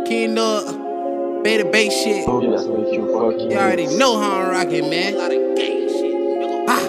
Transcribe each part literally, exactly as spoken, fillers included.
King up, beta bass shit. Oh, that's what you fucking. You already know how I'm rocking, man. A lot of gang shit. Ah.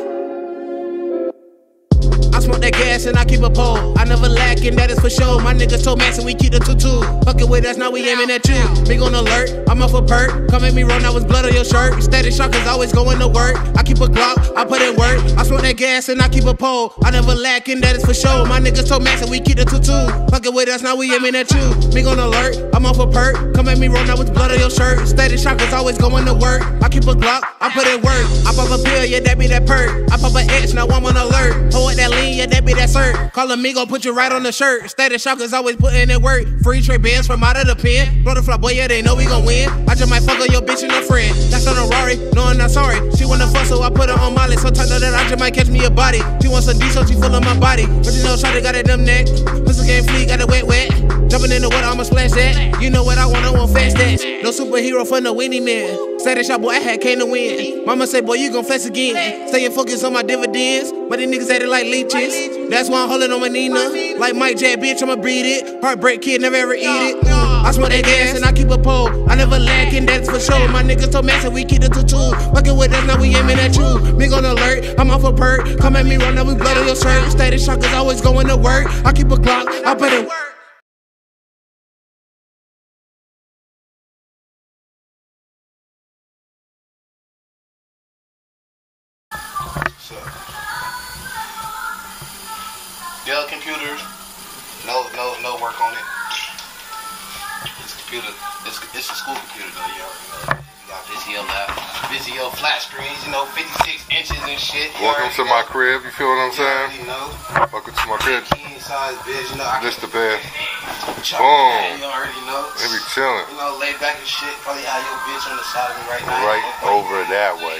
I smoke that gas and I keep a pole. I never lacking, that is for sure. My niggas told Max we keep the two-two. Fucking with us, now we aiming at you. Big on alert, I'm off a perk. Come at me wrong, now it's blood on your shirt. Static shockers always going to work. I keep a Glock, I put in work. I smoke that gas and I keep a pole. I never lacking, that is for sure. My niggas told Max we keep the two-two. Fucking with us, now we aiming at you. Big on alert, I'm off a perk. Come at me wrong, now it's blood on your shirt. Static shockers always going to work. I keep a Glock, I put in work. I pop a pill, yeah, that be that perk. I pop an X, now I'm on alert. Hold with that lean, yeah, that be that cert. Call a amigo, put you right on the shirt. Static shockers always putting in work. Free trade bands from out of the pen. Blow the fly, boy, yeah, they know we gon' win. I just might fuck on your bitch and a friend. That's on a Rari, no, I'm not sorry. She wanna fuck, so I put her on Molly. So tight that I just might catch me a body. She wants some D, so she full of my body. But you know, Shawty got a dumb neck. Pistol game fleet, got it wet, wet. Jumping in the water, I'ma splash that. You know what I want, I want fast stats. No superhero for no winning man. Static shot, boy, I had came to win. Mama say, boy, you gon' flex again. Staying focused on my dividends. But these niggas at it like leeches. That's why I'm holding on my Nina. Like Mike Jack, bitch, I'ma breed it. Heartbreak kid, never ever eat it. I smoke that gas and I keep a pole. I never lacking, that's for sure. My niggas told Max that we keep the two-two. Fucking with us, now we aiming at you. Big on alert, I'm off a perk. Come at me, run, now we blood on your shirt. Static shockers always going to work. I keep a Glock, I put it. So, Dell computers, no, no, no work on it. This computer, it's, it's a school computer though. You already know. You got Vizio lap, Vizio flat screens, you know, fifty-six inches and shit. You Welcome to my crib. You feel what I'm you saying? already know. Welcome to my crib. King size bed, you know. I This the best. can Boom. You already know. They be chilling You know, lay back and shit. Probably have your bitch on the side of me right now. right over that way.